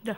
Dah.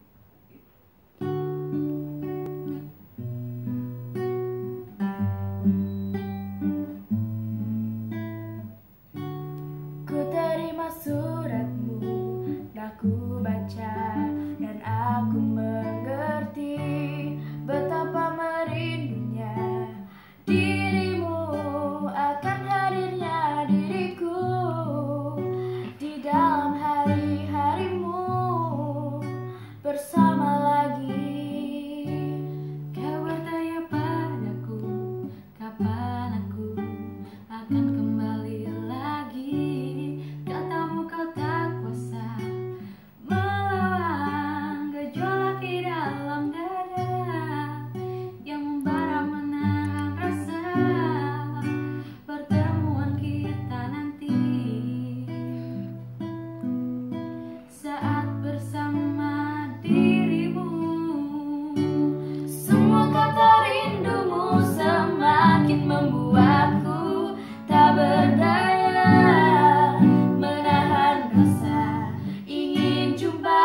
Ku terima suratmu, dah ku baca dan aku mengerti betapa merindunya dirimu akan hadirnya diriku di dalam hari-harimu bersama lagi. Kau bertanya padaku kapan aku akan kembali lagi. Katamu kau tak kuasa melawan gejolak di dalam dada yang membara menahan rasa pertemuan kita nanti saat bersama dirimu. Semua kata rindumu semakin membuatku tak berdaya menahan rasa ingin jumpa.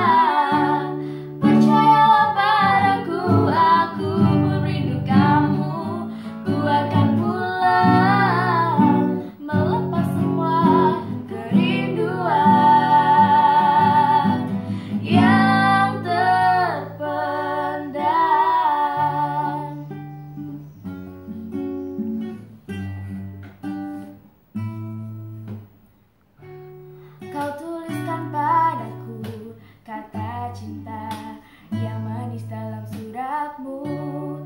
Percayalah padaku, aku merindu kamu. Ku akan pulang melepas semua kerinduan yang terpendam. Kau tuliskan padaku kata cinta yang manis dalam suratmu.